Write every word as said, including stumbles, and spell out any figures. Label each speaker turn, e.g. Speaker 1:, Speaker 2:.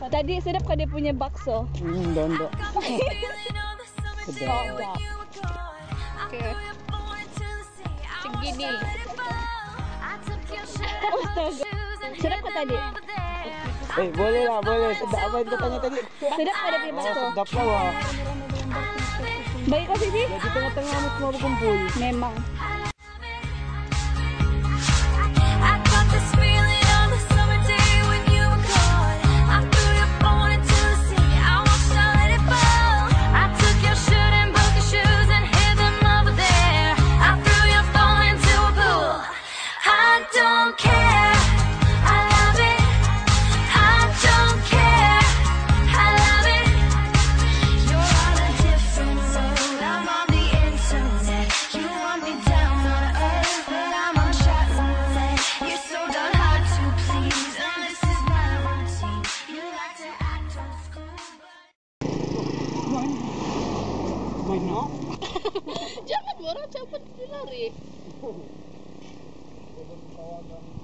Speaker 1: Tadi sedap ka dia punya bakso.
Speaker 2: Hmm, dondo. Sedap.
Speaker 1: Sedap. Oke. Segini. Astaga. Sedap ka tadi?
Speaker 2: Eh, boleh lah, boleh. Sedap apa yang kau tanya tadi?
Speaker 1: Sedap ka dia punya
Speaker 2: Oh,
Speaker 1: bakso?
Speaker 2: sedap lah wah.
Speaker 1: Baik kau sini?
Speaker 2: Jadi tengah-tengah semua berkumpul.
Speaker 1: Memang.
Speaker 2: Mana?
Speaker 1: Jangan orang cepat lari.